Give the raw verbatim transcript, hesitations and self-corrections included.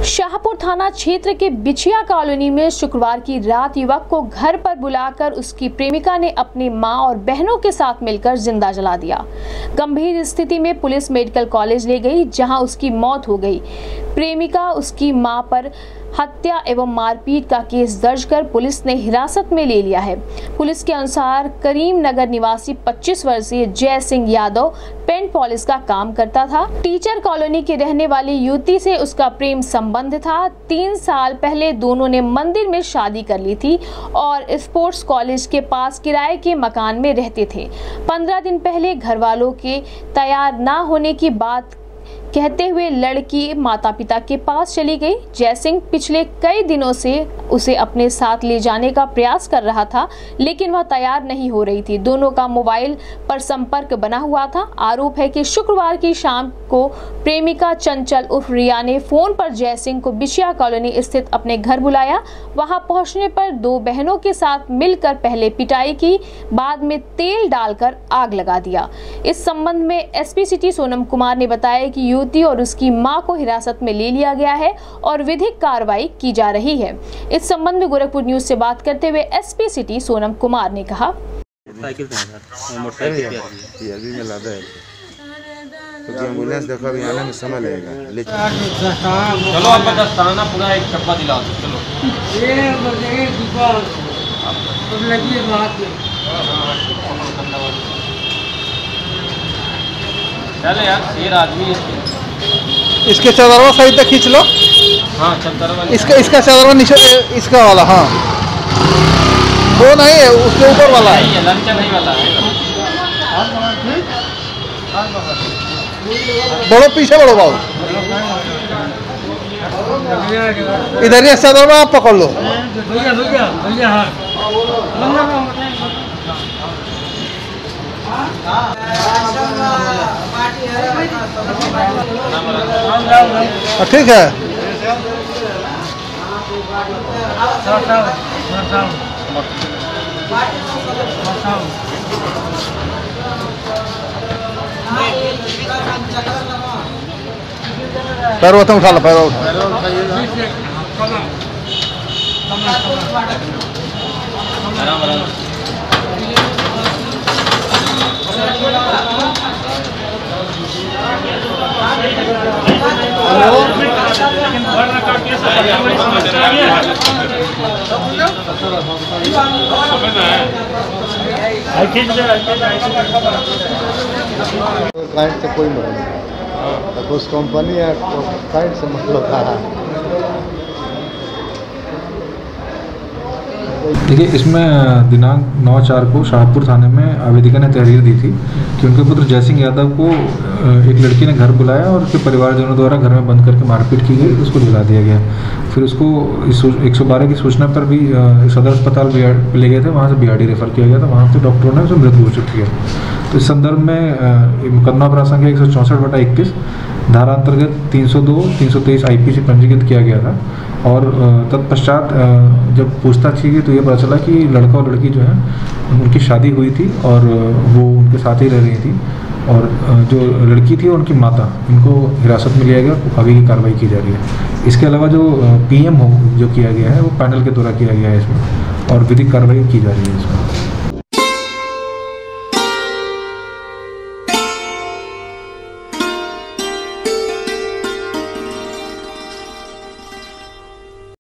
शाहपुर थाना क्षेत्र के बिछिया कॉलोनी में शुक्रवार की रात युवक को घर पर बुलाकर उसकी प्रेमिका ने अपनी मां और बहनों के साथ मिलकर जिंदा जला दिया। गंभीर स्थिति में पुलिस मेडिकल कॉलेज ले गई, जहां उसकी मौत हो गई। प्रेमिका उसकी मां पर हत्या एवं मारपीट का केस दर्ज कर पुलिस ने हिरासत में ले लिया है। पुलिस के अनुसार करीम नगर निवासी पच्चीस वर्षीय जय सिंह यादव पेंट पॉलिश का काम करता था। टीचर कॉलोनी की रहने वाली युवती से उसका प्रेम संबंध था। तीन साल पहले दोनों ने मंदिर में शादी कर ली थी और स्पोर्ट्स कॉलेज के पास किराए के मकान में रहते थे। पंद्रह दिन पहले घर वालों के तैयार न होने की बात कहते हुए लड़की माता पिता के पास चली गई। जय सिंह पिछले कई दिनों से उसे अपने साथ ले जाने का प्रयास कर रहा था, लेकिन वह तैयार नहीं हो रही थी। दोनों का मोबाइल पर संपर्क बना हुआ था। आरोप है कि शुक्रवार की शाम को प्रेमिका चंचल उर्फ रिया ने फोन पर जय सिंह को बिछिया कॉलोनी स्थित अपने घर बुलाया। वहां पहुंचने पर दो बहनों के साथ मिलकर पहले पिटाई की, बाद में तेल डालकर आग लगा दिया। इस संबंध में एसपी सिटी सोनम कुमार ने बताया कि युवती और उसकी मां को हिरासत में ले लिया गया है और विधिक कार्रवाई की जा रही है। इस संबंध में गोरखपुर न्यूज से बात करते हुए एसपी सिटी सोनम कुमार ने कहा, साइकिल मोटरसाइकिल अभी में लादा है तो एम्बुलेंस देखो अभी आने में समय लगेगा। चलो आप दस्ताना पूरा एक डब्बा दिला दो। चलो ये बजे दुकान अब लगी है बात में। चले यार शेर आदमी है। इसके चदरवा सही तक खींच लो। हाँ चदरवा इसका इसका चदरवा नीचे इसका वाला। हाँ वो नहीं है, उसके ऊपर वाला है। लंचन नहीं वाला है। बढ़ो पीछे बढ़ो बाबू, इधर ही चदरवा आप पकड़ लो। ठीक है पैर उठा उठा लो, पैर क्लाइंट से कोई मतलब नहीं, तो उस कंपनी या क्लाइंट से मतलब था। देखिए, इसमें दिनांक नौ चार को शाहपुर थाने में आवेदिका ने तहरीर दी थी कि उनके पुत्र जय सिंह यादव को एक लड़की ने घर बुलाया और उसके परिवारजनों द्वारा घर में बंद करके मारपीट की गई, उसको जला दिया गया। फिर उसको एक सौ बारह की सूचना पर भी सदर अस्पताल ले गए थे, वहाँ से बीआरडी रेफर किया गया था। वहाँ से डॉक्टरों ने उसे मृत घोषित चुकी है। तो इस संदर्भ में मुकदमा अपराध संख्या एक सौ चौंसठ बटा इक्कीस धारा अंतर्गत तीन सौ दो तीन सौ तेईस आई पी से पंजीकृत किया गया था। और तत्पश्चात जब पूछताछ की गई तो ये पता चला कि लड़का और लड़की जो है उनकी शादी हुई थी और वो उनके साथ ही रह रही थी, और जो लड़की थी उनकी माता, इनको हिरासत में लिया गया, आगे की कार्रवाई की जा रही है। इसके अलावा जो पीएम हो जो किया गया है वो पैनल के द्वारा किया गया है इसमें, और विधिक कार्रवाई की जा रही है इसमें।